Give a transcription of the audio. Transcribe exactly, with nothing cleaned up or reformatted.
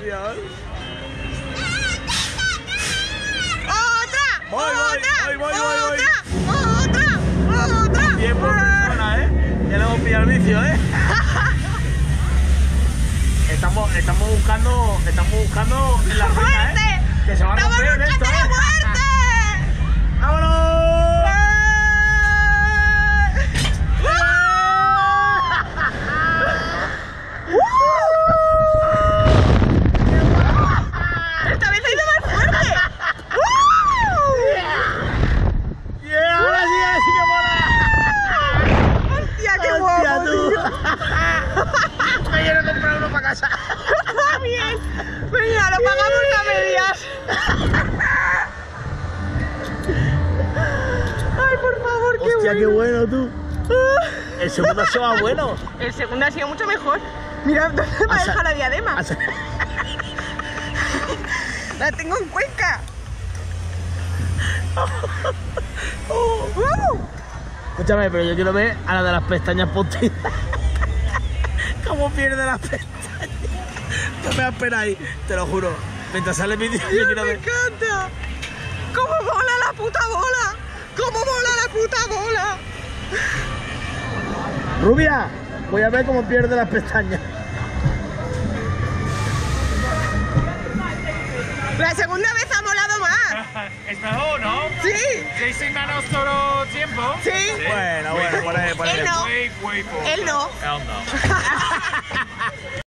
Dios. ¡Otra! Voy, voy, ¡Otra! voy, voy, voy, voy. ¡Otra! ¡Otra! ¡Otra! Bien por persona, ¿eh? Ya le hemos pillado el vicio, ¿eh? Estamos, estamos buscando, estamos buscando la ruina, ¿eh? Que se va a ¡Estamos romper esto, buscando la ¿eh? muerte! ¡Vámonos! ¡Esta vez ha ido más fuerte! ¡Yeah! ¡Ahora sí, ahora sí que mola! ¡Hostia, qué ¡Hostia, guapo, tú! tío! Me quiero comprar uno para casa. ¡Está bien! Venga, lo pagamos a medias. ¡Ay, por favor, qué ¡Hostia, bueno! qué bueno, tú! El segundo ha sido más bueno. El segundo ha sido mucho mejor. Mira, ¿dónde me ha Asa- dejado la diadema? Asa- La tengo en Cuenca. Uh. Escúchame, pero yo quiero ver a la de las pestañas postizas. ¿Cómo pierde las pestañas? No me vas a esperar ahí, te lo juro. Mientras sale el vídeo, yo Dios, quiero me ver. encanta. ¡Cómo mola la puta bola! ¡Cómo mola la puta bola! Rubia, voy a ver cómo pierde las pestañas. La segunda vez ha molado más. Es mejor, ¿no? Sí, Seis semanas todo tiempo. sí. Bueno, bueno, por ahí, por ahí. Él no. Way, way por- Él no. Él no.